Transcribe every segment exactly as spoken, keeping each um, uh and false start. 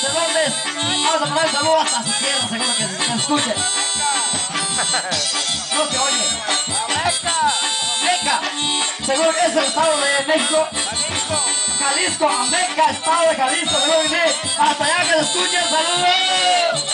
Cervantes. Vamos a mandar el saludo hasta su tierra, seguro que se, se escuche. No se oye. Meca. Seguro que es el estado de México. Jalisco, Ameca, estado de Jalisco, seguro que sí. Hasta allá que se escuche el saludo.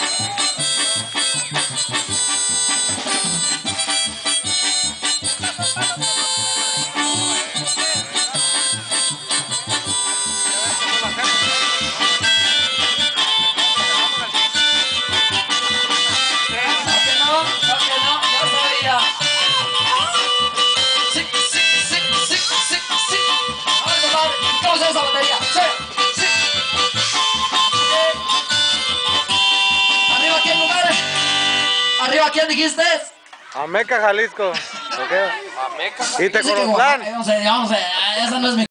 ¿Arriba quién dijiste? Ameca, Jalisco. Okay. Ameca, ¿Y Tecolotlán? No sé, no sé, esa no es mi